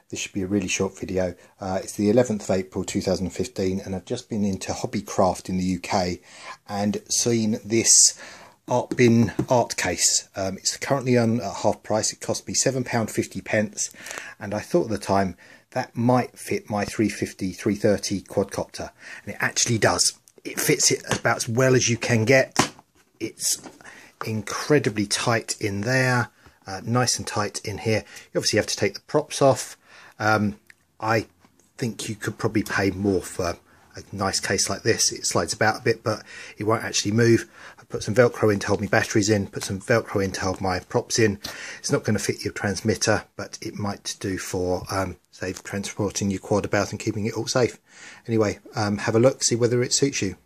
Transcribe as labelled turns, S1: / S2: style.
S1: This should be a really short video. It's the 11th of April 2015 and I've just been into Hobbycraft in the UK and seen this Art Bin art case. It's currently on at half price. It cost me £7.50 and I thought at the time that might fit my 330 quadcopter, and it actually does. It fits it about as well as you can get. It's incredibly tight in there, nice and tight in here. You obviously have to take the props off. I think you could probably pay more for a nice case like this. It slides about a bit, but it won't actually move. I put some Velcro in to hold my batteries in, put some Velcro in to hold my props in. It's not going to fit your transmitter, but it might do for say transporting your quad about and keeping it all safe. Anyway, have a look, see whether it suits you.